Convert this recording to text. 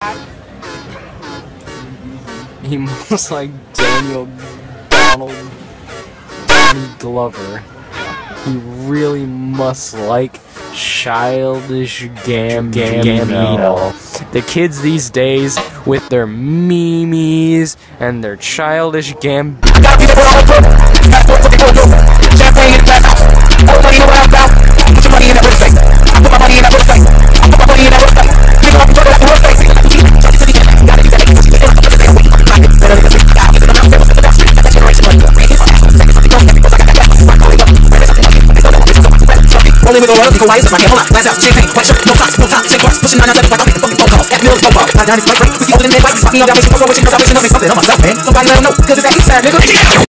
He moves like Daniel Donald Donnie Glover. He really must like Childish Gambino. The kids these days with their memes and their Childish Gambino. Rolling with the royals, go wires, my hand, hold on, glass out, champagne, white shirt, no socks, no top, same cross, pushing 997, like I'm making fucking phone calls, at Mills, phone ball, my diamonds, my break, whiskey older than that, white, fuck me, I'm down, making so wishing, cause I'm wishing on me something on myself, man, somebody let them know, cause it's that east side, nigga.